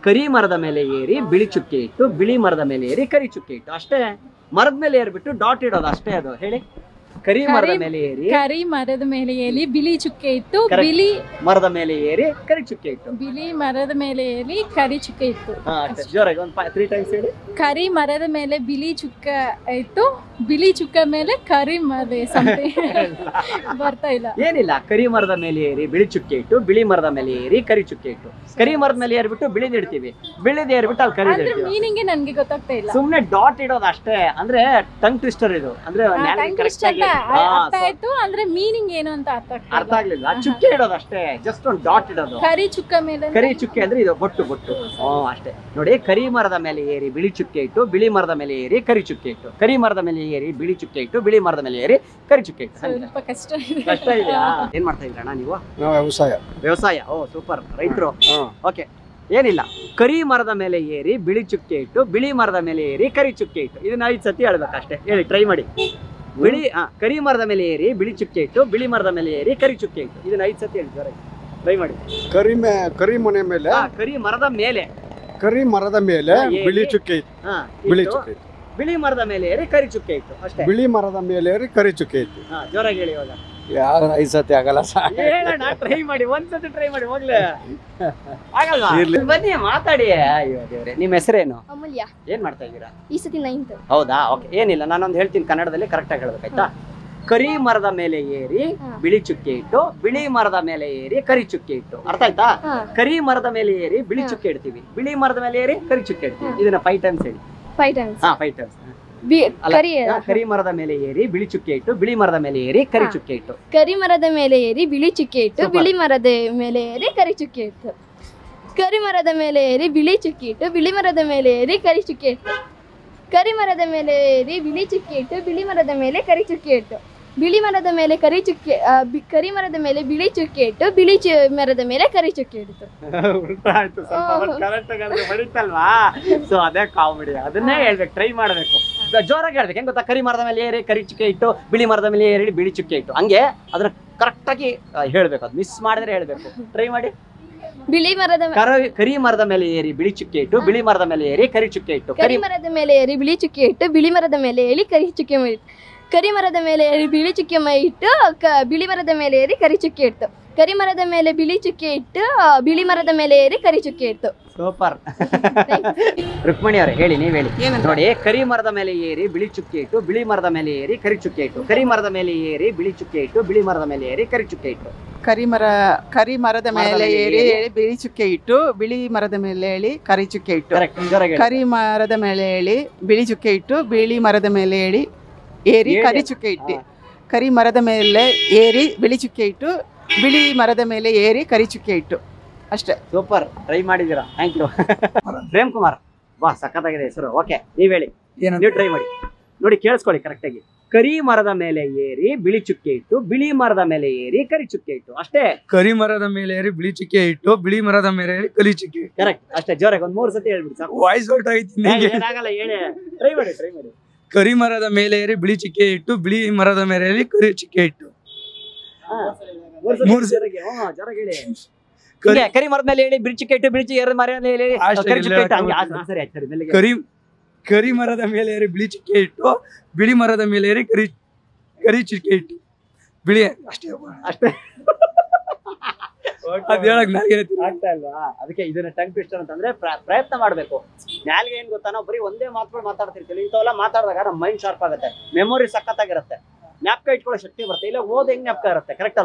ಕರಿ ಮರದ ಮೇಲೆ ಏರಿ ಬಿಳಿ ಚುಕ್ಕೆ ಇಟ್ಟು ಬಿಳಿ ಮರದ ಮೇಲೆ ಏರಿ ಕರಿ ಚುಕ್ಕೆ ಇಟ್ಟು ಅಷ್ಟೇ. ಮರದ ಮೇಲೆ ಏರ್ಬಿಟ್ಟು ಡಾಟ್ ಇಡೋದು ಅಷ್ಟೇ. ಅದು ಹೇಳಿ. ಕರಿ ಮರದ ಮೇಲೆ ಏರಿ ಕರಿ ಮರದ ಮೇಲೆ ಏರಿ ಬಿಳಿ ಚುಕ್ಕೆ ಇಟ್ಟು ಬಿಳಿ ಮರದ ಮೇಲೆ ಏರಿ ಕರಿ ಚುಕ್ಕೆ ಇಟ್ಟು ಬಿಳಿ ಮರದ ಮೇಲೆ ಏರಿ ಕರಿ ಚುಕ್ಕೆ ಇಟ್ಟು. ಅಷ್ಟೇ. ಜೋರಾಗಿ ಒಂದು 3 ಟೈಮ್ಸ್ ಹೇಳಿ. ಕರಿ ಮರದ ಮೇಲೆ ಬಿಳಿ ಚುಕ್ಕ ಇಟ್ಟು ಬಿಳಿ ಚುಕ್ಕ ಮೇಲೆ ಕರಿ ಮರದ ಬರ್ತಾ ಇಲ್ಲ. ಏನಿಲ್ಲ, ಕರಿ ಮರದ ಮೇಲೆ ಏರಿ ಬಿಳಿ ಚುಕ್ಕೆ ಇಟ್ಟು ಬಿಳಿ ಮರದ ಮೇಲೆ ಏರಿ ಕರಿ ಚುಕ್ಕೆ ಇಟ್ಟು. ಕರಿ ಮರದ ಮೇಲೆ ಏರ್ಬಿಟ್ಟು ಬಿಳಿದ್ ಇಡ್ತೀವಿ, ಬಿಳಿದ್ ಏರ್ಬಿಟ್ಟು ಅಲ್ಲಿ ಕರಿ ಇಡ್ತೀವಿ. ಮೀನಿಂಗ್ ನನ್ಗೆ ಗೊತ್ತಾಗ್ತಾ ಇಲ್ಲ. ಸುಮ್ನೆ ಡಾಟ್ ಇಡೋದು ಅಷ್ಟೇ. ಅಂದ್ರೆ ಟಂಗ್ ಟ್ವಿಸ್ಟರ್ ಇದು. ಅಂದ್ರೆ ಅರ್ಥ ಆಯ್ತು, ಅಂದ್ರೆ ಮೀನಿಂಗ್ ಏನು ಅಂತ ಅರ್ಥ ಆಗ್ಲಿಲ್ಲ. ಚುಕ್ಕೆ ಇಡೋದು ಅಷ್ಟೇ, ಜಸ್ಟ್ ಒಂದು ಡಾಟ್ ಇಡೋದು. ಕರಿ ಚುಕ್ಕ ಮೇಲೆ ಕರಿ ಚುಕ್ಕೆ ಅಂದ್ರೆ ಇದು ಬೊಟ್ಟು ಬೊಟ್ಟು. ಅಷ್ಟೇ ನೋಡಿ. ಕರಿ ಮರದ ಮೇಲೆ ಏರಿ ಬಿಳಿ ಚುಕ್ಕೆ ಇಟ್ಟು ಬಿಳಿ ಮರದ ಮೇಲೆ ಏರಿ ಕರಿ ಚುಕ್ಕೆ ಇಟ್ಟು. ಕರಿ ಮರದ ಮೇಲೆ ಏರಿ ಬಿಳಿ ಚುಕ್ಕೆ ಇಟ್ಟು ಬಿಳಿ ಮರದ ಮೇಲೆ ಏರಿ ಕರಿ ಚುಕ್ಕೆ ಇಟ್ಟು. ಸ್ವಲ್ಪ ಕಷ್ಟ ಇದೆ. ಕಷ್ಟ ಇದೆಯಾ? ಏನ್ ಮಾಡ್ತಾ ಇದ್ರಣ್ಣ ನೀವು? ವ್ಯವಸಾಯ. ಓ ಸೂಪರ್, ರೈತರು. ಓಕೆ. ಏನಿಲ್ಲ, ಕರಿ ಮರದ ಮೇಲೆ ಏರಿ ಬಿಳಿ ಚುಕ್ಕೆ ಇಟ್ಟು ಬಿಳಿ ಮರದ ಮೇಲೆ ಏರಿ ಕರಿ ಚುಕ್ಕೆ ಇಟ್ಟು. ಇದನ್ನ 5 ಸತಿ ಹೇಳ್ಬೇಕಷ್ಟೇ. ಹೇಳಿ, ಟ್ರೈ ಮಾಡಿ. ಕರಿ ಮರದ ಮೇಲೆ ಏರಿ ಬಿಳಿ ಚುಕ್ಕೆ ಇಟ್ಟು ಬಿಳಿ ಮರದ ಮೇಲೆ ಏರಿ ಕರಿ ಚುಕ್ಕೆ ಇಟ್ಟು. ಇದನ್ನ 5 ಸತಿ ಹೇಳಿ, ಟ್ರೈ ಮಾಡಿ. ಕರಿ ಮನೆ ಮೇಲೆ ಕರಿ ಮರದ ಮೇಲೆ ಬಿಳಿ ಚುಕ್ಕೆ ಇತ್ತು. ಬಿಳಿ ಚುಕ್ಕೆ ಇತ್ತು. ಬಿಳಿ ಮರದ ಮೇಲೆ ಏರಿ ಕರಿ ಚುಕ್ಕೆ ಇಟ್ಟು ಅಷ್ಟೇ. ಬಿಳಿ ಮರದ ಮೇಲೆ ಕರಿ ಚುಕ್ಕೆ ಇತ್ತು. ಜೋರಾಗಿ ಹೇಳಿ ಇವಾಗ. ಯಾವ 5 ಸತಿ ಆಗಲ್ಲ. ಹೇಳೋಣ, ಟ್ರೈ ಮಾಡಿ. 1 ಸತಿ ಟ್ರೈ ಮಾಡಿ, ಹೋಗ್ಲೇ ಆಗಲ್ವಾ? ಬನ್ನಿ ಮಾತಾಡಿ. ಅಯ್ಯೋ ದೇವ್ರೆ, ನಿಮ್ಮ ಹೆಸರೇನು? ಅಮೂಲ್ಯ. ಏನ್ ಮಾಡ್ತಾ ಇದ್ದೀರಾ? ಈ ಸತಿ 9th. ಹೌದಾ? ಓಕೆ. ಏನಿಲ್ಲ, ನಾನೊಂದು ಹೇಳ್ತೀನಿ ಕನ್ನಡದಲ್ಲಿ, ಕರೆಕ್ಟ್ ಆಗಿ ಹೇಳ್ಬೇಕಾಯ್ತಾ? ಕರಿ ಮರದ ಮೇಲೆ ಏರಿ ಬಿಳಿ ಚುಕ್ಕೆ ಇಟ್ಟು ಬಿಳಿ ಮರದ ಮೇಲೆ ಏರಿ ಕರಿ ಚುಕ್ಕೆ ಇಟ್ಟು. ಅರ್ಥ ಆಯ್ತಾ? ಕರಿ ಮರದ ಮೇಲೆ ಏರಿ ಬಿಳಿ ಚುಕ್ಕೆ ಇಡ್ತೀವಿ, ಬಿಳಿ ಮರದ ಮೇಲೆ ಏರಿ ಕರಿ ಚುಕ್ಕೆ ಇಡ್ತೀವಿ. ಇದನ್ನ 5 ಟೈಮ್ಸ್ ಹೇಳಿ. 5 times. 5 ಟೈಮ್ಸ್. ಕರಿ ಮರದ ಮೇಲೆ ಏರಿ ಬಿಳಿ ಚುಕ್ಕೆ ಇಟ್ಟು ಬಿಳಿ ಮರದ ಮೇಲೆ ಏರಿ ಕರಿ ಚುಕ್ಕೆ ಇಟ್ಟು. ಕರಿ ಮರದ ಮೇಲೆ ಏರಿ ಬಿಳಿ ಚುಕ್ಕೆ ಇಟ್ಟು ಬಿಳಿ ಮರದ ಮೇಲೆ ಏರಿ ಕರಿ ಚುಕ್ಕೆ ಇಟ್ಟು. ಕರಿ ಮರದ ಮೇಲೆ ಏರಿ ಬಿಳಿ ಚುಕ್ಕೆ ಇಟ್ಟು ಬಿಳಿ ಮರದ ಮೇಲೆ ಏರಿ ಕರಿ ಚುಕ್ಕೆ ಇಟ್ಟು. ಕರಿ ಮರದ ಮೇಲೆ ಏರಿ ಬಿಳಿ ಚುಕ್ಕೆ ಇಟ್ಟು ಬಿಳಿ ಮರದ ಮೇಲೆ ಕರಿ ಚುಕ್ಕೆ ಇಟ್ಟು. ಬಿಳಿ ಮರದ ಮೇಲೆ ಕರಿ ಚುಕ್ಕೆ ಕರಿ ಮರದ ಮೇಲೆ ಬಿಳಿ ಚುಕ್ಕೆ ಇಟ್ಟು ಬಿಳಿ ಮರದ ಮೇಲೆ ಕರಿ ಚುಕ್ಕೆ ಇಡ್ತು. ಬಡಿತಲ್ವಾ? ಸೊ ಅದೇ ಕಾಮಿಡಿ. ಅದನ್ನೇ ಹೇಳ್ಬೇಕು, ಟ್ರೈ ಮಾಡ್ಬೇಕು, ಜೋರಾಗಿ ಹೇಳ್ಬೇಕು. ಹೆಂಗ್ ಗೊತ್ತಾ? ಕರಿ ಮರದ ಮೇಲೆ ಏರಿ ಕರಿ ಚುಕ್ಕೆ ಇಟ್ಟು ಬಿಳಿ ಮರದ ಮೇಲೆ ಏರಿ ಬಿಳಿ ಚುಕ್ಕೆ ಇಟ್ಟು. ಹಂಗೆ ಅದನ್ನ ಕರೆಕ್ಟ್ ಆಗಿ ಹೇಳ್ಬೇಕು. ಅದು ಮಿಸ್ ಮಾಡಿದ್ರೆ ಹೇಳ್ಬೇಕು. ಟ್ರೈ ಮಾಡಿ. ಕರಿ ಮರದ ಮೇಲೆ ಏರಿ ಬಿಳಿ ಚುಕ್ಕೆ ಇಟ್ಟು ಬಿಳಿ ಮರದ ಮೇಲೆ ಏರಿ ಕರಿ ಚುಕ್ಕೆ ಇಟ್ಟು. ಕರಿ ಮರದ ಮೇಲೆ ಏರಿ ಬಿಳಿ ಚುಕ್ಕೆ ಇಟ್ಟು ಬಿಳಿ ಮರದ ಮೇಲೆ ಏರಿ ಕರಿ ಚುಕ್ಕೆ ಇಟ್ಟು. ಕರಿ ಮರದ ಮೇಲೆ ಏರಿ ಬಿಳಿ ಚುಕ್ಕೆ ಇಟ್ಟು ಬಿಳಿ ಮರದ ಮೇಲೆ ಏರಿ ಕರಿ ಚುಕ್ಕೆ ಇಟ್ಟು. ಕರಿ ಮರದ ಮೇಲೆ ಬಿಳಿ ಚುಕ್ಕೆ ಇಟ್ಟು ಬಿಳಿ ಮರದ ಮೇಲೆ ಏರಿ ಕರಿ ಚುಕ್ಕೆ ಇಟ್ಟು. ಸೂಪರ್. ರುಕ್ಮಣಿ ಅವರೇ ಹೇಳಿ, ನೀವ್ ಹೇಳಿ ನೋಡಿ. ಕರಿ ಮರದ ಮೇಲೆ ಏರಿ ಬಿಳಿ ಚುಕ್ಕೆ ಇಟ್ಟು ಬಿಳಿ ಮರದ ಮೇಲೆ ಏರಿ ಕರಿ ಚುಕ್ಕೆ ಇಟ್ಟು. ಕರಿ ಮರದ ಮೇಲೆ ಏರಿ ಬಿಳಿ ಚುಕ್ಕೆ ಇಟ್ಟು ಬಿಳಿ ಮರದ ಮೇಲೆ ಏರಿ ಕರಿ ಚುಕ್ಕೆ ಇಟ್ಟು. ಕರಿ ಮರದ ಮೇಲೆ ಏರಿ ಬಿಳಿ ಚುಕ್ಕೆ ಇಟ್ಟು ಬಿಳಿ ಮರದ ಮೇಲೆ ಏಳಿ ಕರಿ ಚುಕ್ಕೆ ಇಟ್ಟು. ಕರಿ ಮರದ ಮೇಲೆ ಏಳಿ ಬಿಳಿ ಚುಕ್ಕೆ ಇಟ್ಟು ಬಿಳಿ ಮರದ ಮೇಲೆ ಏಳಿ ಏರಿ ಕರಿ ಚುಕ್ಕೆ ಇಟ್ಟು. ಕರಿ ಮರದ ಮೇಲೆ ಏರಿ ಬಿಳಿ ಚುಕ್ಕೆ ಇಟ್ಟು ಬಿಳಿ ಮರದ ಮೇಲೆ ಏರಿ ಕರಿ ಚುಕ್ಕೆ ಇಟ್ಟು. ಅಷ್ಟೇ. ಸೂಪರ್, ಟ್ರೈ ಮಾಡಿದ್ದೀರಾ. Thank you. ಪ್ರೇಮ್ ಕುಮಾರ್, ವಾ ಸಖತ್ತಾಗಿದೆ ಹೆಸರು. ಓಕೆ, ನೀವ್ ಹೇಳಿ. ನೀವು ಟ್ರೈ ಮಾಡಿ ನೋಡಿ, ಕೇಳಿಸ್ಕೊಳ್ಳಿ ಕರೆಕ್ಟ್ ಆಗಿ. ಕರಿ ಮರದ ಮೇಲೆ ಏರಿ ಬಿಳಿ ಚುಕ್ಕೆ ಇಟ್ಟು ಬಿಳಿ ಮರದ ಮೇಲೆ ಏರಿ ಕರಿ ಚುಕ್ಕೆ ಇಟ್ಟು. ಅಷ್ಟೇ. ಕರಿ ಮರದ ಮೇಲೆ ಏರಿ ಬಿಳಿ ಚುಕ್ಕೆ ಇಟ್ಟು ಬಿಳಿ ಮರದ ಮೇಲೆ ಏರಿ ಕರಿ ಚುಕ್ಕೆ. ಕರೆಕ್ಟ್. ಅಷ್ಟೇ. ಜೋರಾಗಿ ಒಂದು 3 ಸತಿ ಹೇಳ್ಬಿಡಿ ಸಾಕು. ವಾಯ್ಸ್ ಔಟ್ ಆಗಿತ್ತು. ಏನಾಗಲ್ಲ, ಹೇಳಿ. ಟ್ರೈ ಮಾಡಿ, ಟ್ರೈ ಮಾಡಿ. ಕರಿ ಮರದ ಮೇಲೆ ಏರಿ ಬಿಳಿ ಚುಕ್ಕೆ ಇಟ್ಟು ಬಿಳಿ ಮರದ ಮೇಲೆ ಏರಿ ಕರಿ ಚುಕ್ಕೆ ಇಟ್ಟು. ಕರಿ ಮರದ ಮೇಲೆ ಹೇಳಿ ಬಿಳಿ ಚುಕ್ಕೆ ಇಟ್ಟು ಬಿಳಿ ಮರದ ಮೇಲೆ ಕರಿ ಮರದ ಮೇಲೆ ಏರಿ ಬಿಳಿ ಚುಕ್ಕೆ ಇಟ್ಟು ಬಿಳಿ ಮರದ ಮೇಲೆ ಏರಿ ಕರಿ ಚುಕ್ಕೆ ಇಟ್ಟು ಬಿಳಿ. ಅಷ್ಟೇ ಅಷ್ಟೇ. ಅದ್ ಹೇಳಕ್ ನಾಲ್ಗೆ ಆಗ್ತಾ ಇಲ್ವಾ? ಅದಕ್ಕೆ ಇದನ್ನ ಟಂಗ್ ಟ್ವಿಸ್ಟರ್ ಅಂತಂದ್ರೆ ಪ್ರಯತ್ನ ಮಾಡ್ಬೇಕು. ನಾಲ್ಗೆ ಏನ್ ಗೊತ್ತಾ, ನಾವು ಬರೀ ಒಂದೇ ಮಾತುಗಳು ಮಾತಾಡ್ತಿರ್ತೀವಿ. ಇಂಥವೆಲ್ಲ ಮಾತಾಡಿದಾಗ ನಮ್ಮ ಮೈಂಡ್ ಶಾರ್ಪ್ ಆಗುತ್ತೆ, ಮೆಮೊರಿ ಸಖತ್ತಾಗಿರುತ್ತೆ, ಜ್ಞಾಪಕ ಇಟ್ಕೊಳ್ಳೋ ಶಕ್ತಿ ಬರುತ್ತೆ. ಇಲ್ಲ ಓದ್ ಹೆಂಗ್ ಜ್ಞಾಪಕ ಇರುತ್ತೆ. ಕರೆಕ್ಟ್.